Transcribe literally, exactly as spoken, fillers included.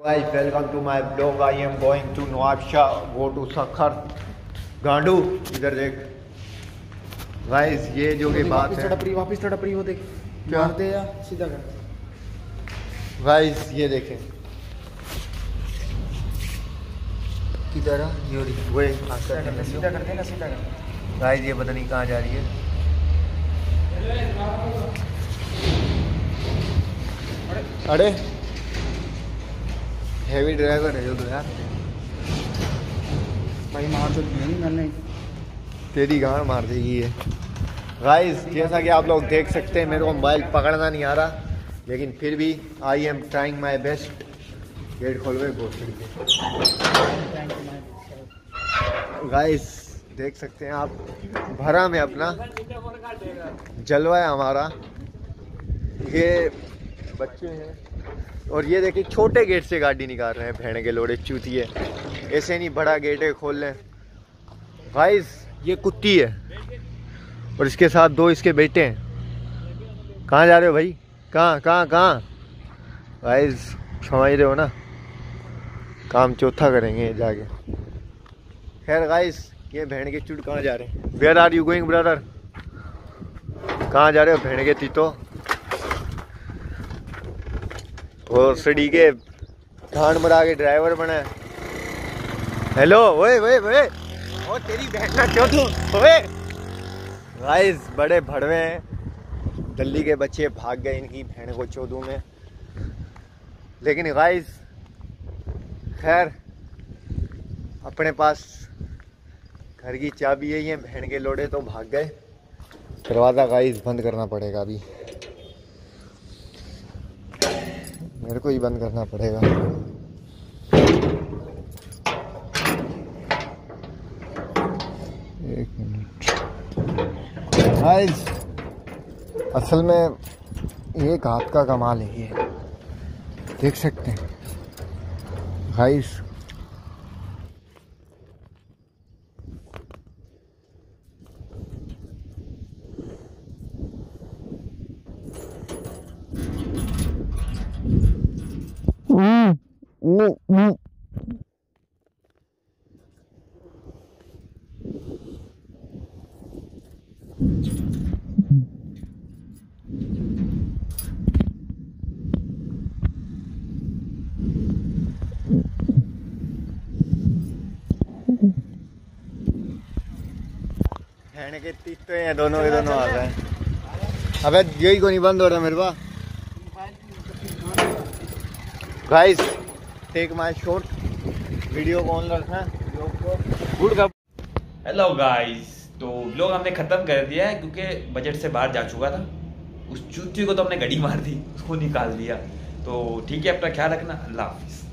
Guys, welcome to my blog. I am going to Nawabshah, go to Sakhar. गांडू इधर देख guys, ये जो की बात है तड़परी वापस तड़परी वो देख क्या मारते या सीधा कर गाइस, ये देखें किधर है ये वो सीधा कर देना सीधा कर गाइस, ये पता नहीं कहाँ जा रही है। अरे हेवी ड्राइवर है जो तो यार, भाई मार तो नहीं मैंने तेरी गांड मार देगी ये। गाइस, जैसा कि आप लोग देख सकते हैं, मेरे को मोबाइल पकड़ना नहीं आ रहा, लेकिन फिर भी I am trying my best. Gate खोल गए घोसड़ी के। गाइस देख सकते हैं आप, भरा में अपना जलवा है हमारा। ये बच्चे हैं और ये देखिए छोटे गेट से गाड़ी निकाल रहे हैं, भेड़ के लोड़े चूतिए। ऐसे नहीं, बड़ा गेट है, खोल लें। गाइस, ये कुत्ती है और इसके साथ दो इसके बेटे हैं। कहाँ जा रहे हो भाई? कहाँ कहाँ कहाँ? गाइस समझ रहे हो ना, काम चौथा करेंगे जाके। खैर गाइस, ये भेड़ के चुट कहाँ जा रहे हैं? Where are you going brother? कहाँ जा रहे हो भेड़ के तीतो? और सड़ी के घाट मरा के ड्राइवर बना है। हेलो ओए ओए ओए, ओ तेरी बहन ना क्यों तू ओए। गाइस, बड़े भड़वे हैं, दिल्ली के बच्चे भाग गए इनकी बहन को चौदू में। लेकिन गाइस खैर, अपने पास घर की चाबी है, ये बहन के लोड़े तो भाग गए। दरवाज़ा गाइस बंद करना पड़ेगा, अभी मेरे को ही बंद करना पड़ेगा। एक मिनट गाइस, असल में एक हाथ का कमाल है ये, देख सकते हैं गाइस। भैन के तीत हैं दोनों के दोनों आ गए। अबे यही को नहीं बंद हो रहा मेरे पास। Guys take my shot, video को ऑन रखना गुड का। हेलो गाइस, तो व्लॉग हमने ख़त्म कर दिया है क्योंकि बजट से बाहर जा चुका था। उस चूती को तो हमने गड़ी मार दी, उसको निकाल दिया। तो ठीक है, अपना ख्याल रखना। अल्लाह हाफिज़।